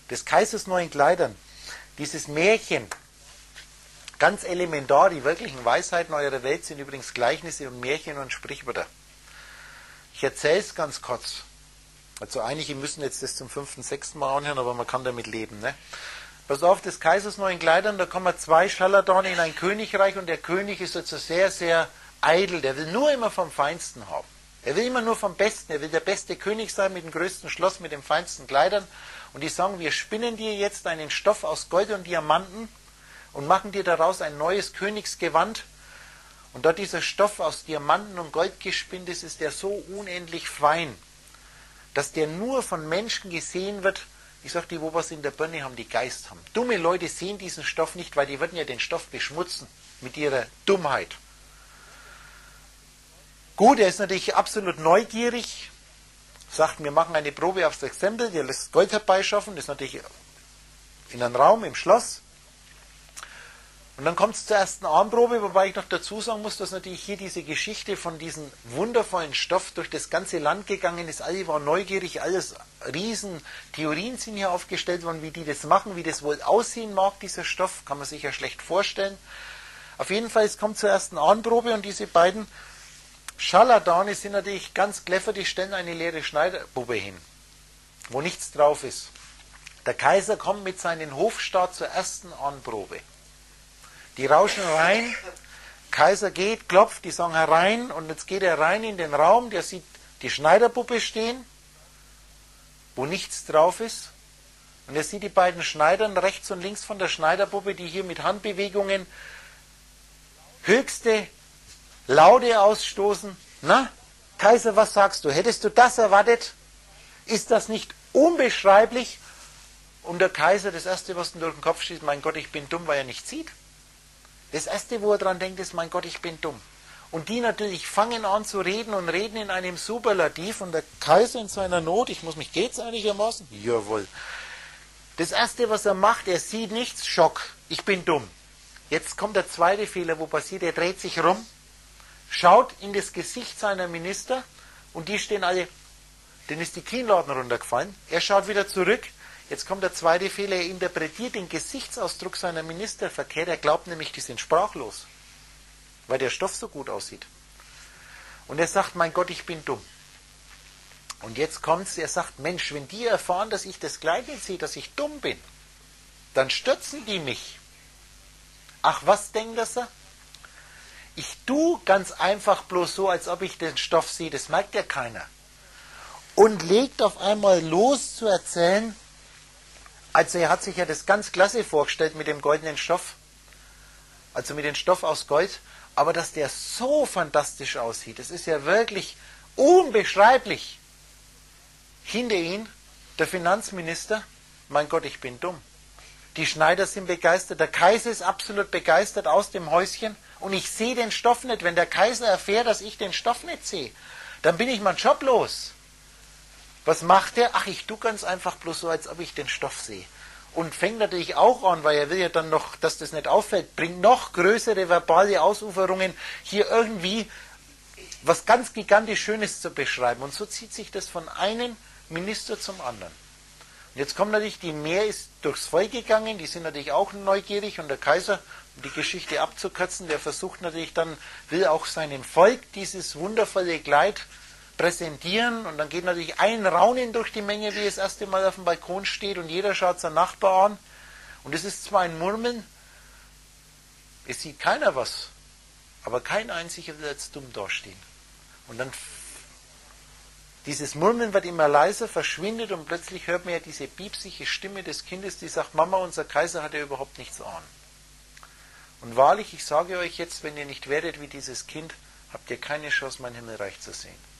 des Kaisers neuen Kleidern, dieses Märchen, ganz elementar, die wirklichen Weisheiten eurer Welt sind übrigens Gleichnisse und Märchen und Sprichwörter. Ich erzähle es ganz kurz. Also einige müssen jetzt das zum 5., 6. Mal anhören, aber man kann damit leben. Ne? Pass auf, des Kaisers neuen Kleidern, da kommen 2 Scharlatane in ein Königreich und der König ist also sehr, sehr eitel. Der will nur immer vom Feinsten haben. Er will immer nur vom Besten. Er will der beste König sein mit dem größten Schloss, mit den feinsten Kleidern. Und die sagen, wir spinnen dir jetzt einen Stoff aus Gold und Diamanten und machen dir daraus ein neues Königsgewand. Und da dieser Stoff aus Diamanten und Gold gespinnt ist, ist der so unendlich fein, dass der nur von Menschen gesehen wird. Ich sage, die, wo was in der Birne haben, die Geist haben. Dumme Leute sehen diesen Stoff nicht, weil die würden ja den Stoff beschmutzen mit ihrer Dummheit. Gut, er ist natürlich absolut neugierig, sagt, wir machen eine Probe aufs Exempel, der lässt Gold herbeischaffen, das ist natürlich in einem Raum, im Schloss. Und dann kommt es zur ersten Armprobe, wobei ich noch dazu sagen muss, dass natürlich hier diese Geschichte von diesem wundervollen Stoff durch das ganze Land gegangen ist. Alle waren neugierig, alles riesen Theorien sind hier aufgestellt worden, wie die das machen, wie das wohl aussehen mag, dieser Stoff, kann man sich ja schlecht vorstellen. Auf jeden Fall, es kommt zur ersten Armprobe und diese beiden Scharlatane sind natürlich ganz clever, die stellen eine leere Schneiderpuppe hin, wo nichts drauf ist. Der Kaiser kommt mit seinem Hofstaat zur ersten Anprobe. Die rauschen rein, Kaiser geht, klopft, die sagen herein und jetzt geht er rein in den Raum, der sieht die Schneiderpuppe stehen, wo nichts drauf ist. Und er sieht die beiden Schneidern rechts und links von der Schneiderpuppe, die hier mit Handbewegungen höchste Laute ausstoßen. Na, Kaiser, was sagst du? Hättest du das erwartet? Ist das nicht unbeschreiblich? Und der Kaiser, das Erste, was ihm durch den Kopf schießt, mein Gott, ich bin dumm, weil er nicht sieht. Das Erste, wo er dran denkt, ist, mein Gott, ich bin dumm. Und die natürlich fangen an zu reden und reden in einem Superlativ. Und der Kaiser in seiner Not, geht's einigermaßen? Jawohl. Das Erste, was er macht, er sieht nichts, Schock, ich bin dumm. Jetzt kommt der zweite Fehler, wo passiert, er dreht sich rum, schaut in das Gesicht seiner Minister und die stehen alle, denen ist die Kinnladen runtergefallen. Er schaut wieder zurück. Jetzt kommt der zweite Fehler, er interpretiert den Gesichtsausdruck seiner Minister verkehrt. Er glaubt nämlich, die sind sprachlos, weil der Stoff so gut aussieht. Und er sagt, mein Gott, ich bin dumm. Und jetzt kommt's, er sagt, Mensch, wenn die erfahren, dass ich das Gleiche sehe, dass ich dumm bin, dann stürzen die mich. Ach, was denkt er? Ich tue ganz einfach bloß so, als ob ich den Stoff sehe, das merkt ja keiner. Und legt auf einmal los zu erzählen, also er hat sich ja das ganz klasse vorgestellt mit dem goldenen Stoff, also mit dem Stoff aus Gold, aber dass der so fantastisch aussieht, das ist ja wirklich unbeschreiblich. Hinter ihm der Finanzminister, mein Gott, ich bin dumm. Die Schneider sind begeistert, der Kaiser ist absolut begeistert aus dem Häuschen und ich sehe den Stoff nicht. Wenn der Kaiser erfährt, dass ich den Stoff nicht sehe, dann bin ich meinen Job los. Was macht er? Ach, ich tue ganz einfach bloß so, als ob ich den Stoff sehe. Und fängt natürlich auch an, weil er will ja dann noch, dass das nicht auffällt, bringt noch größere verbale Ausuferungen, hier irgendwie was ganz gigantisch Schönes zu beschreiben. Und so zieht sich das von einem Minister zum anderen. Und jetzt kommt natürlich, die Meer ist durchs Volk gegangen, die sind natürlich auch neugierig und der Kaiser, um die Geschichte abzukürzen, der versucht natürlich dann, will auch seinem Volk dieses wundervolle Kleid präsentieren und dann geht natürlich ein Raunen durch die Menge, wie es das erste Mal auf dem Balkon steht und jeder schaut seinen Nachbar an und es ist zwar ein Murmeln, es sieht keiner was, aber kein einziger will jetzt dumm dastehen. Und dann dieses Murmeln wird immer leiser, verschwindet und plötzlich hört man ja diese piepsige Stimme des Kindes, die sagt, Mama, unser Kaiser hat ja überhaupt nichts an. Und wahrlich, ich sage euch jetzt, wenn ihr nicht werdet wie dieses Kind, habt ihr keine Chance, mein Himmelreich zu sehen.